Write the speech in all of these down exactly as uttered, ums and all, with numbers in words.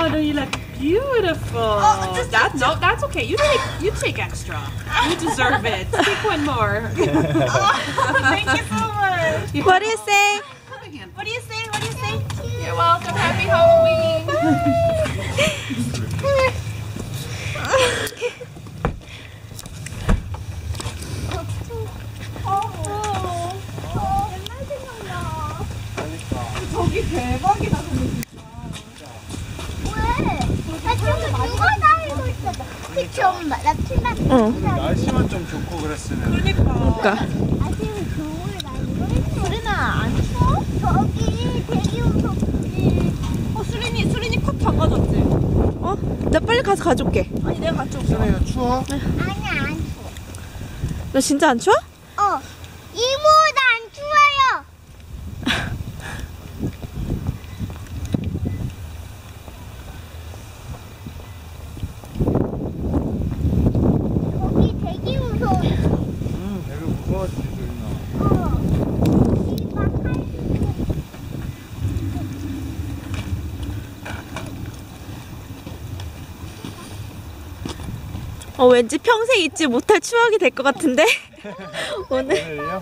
no, you look beautiful. Oh, just, that's just, no, that's okay. You take, you take extra. You deserve it. Take one more. Oh, thank you so much. What do you say? What do you say? What do you say? You're welcome. Happy Halloween. 저기 대박이다 근데 진짜. 왜? 나 저기 누가 다니고 있었어. 그치 엄마? 나 출발. 응. 날씨만 좀 좋고 그랬으면. 그러니까. 그러니까. 아직은 겨울 다니고. 수린아 안 추워? 저기 대기 운석지. 어 수린이 수린이 코트 안 가졌지? 어? 나 빨리 가서 가져올게. 아니 내가 가져올게. 수빈이가 추워? 아니야 안 추워. 너 진짜 안 추워? 어. 이모 나 안 추워요. 거기 대기 운석. 응, 되게 무서웠지, 수빈아. 어. 이막 할. 어, 왠지 평생 잊지 못할 추억이 될 것 같은데? 오늘. 오늘요?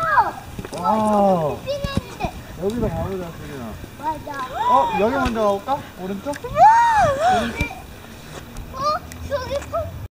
와, 삐는데. 여기서 가보자, 수빈아. 맞아. 어, 여기 먼저 가볼까? 오른쪽? 어, 저기 콩